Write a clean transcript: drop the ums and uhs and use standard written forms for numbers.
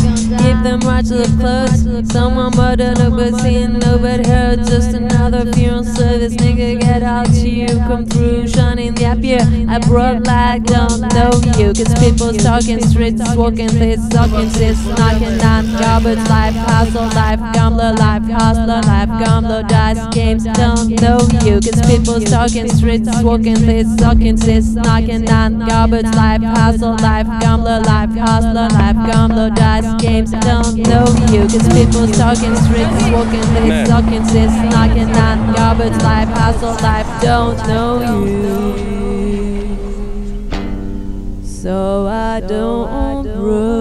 Give them right to the close. Someone murdered nobody seen, nobody heard. Just another funeral service. Nigga, get out to you. Come through, shining the up here. I brought light, don't know you. Cause people talking streets, walking this, sucking this, knocking on garbage life, hustle life, gambler life, hustler life, gambler dice games, don't know you. Cause people talking streets, walking this, sucking this, knocking on garbage life, hustle life, gambler life, hustler life, gambler dice games, don't know you. Cause people talking streets, walking this, sucking this, knocking on garbage life, hustle life, don't know you. So I don't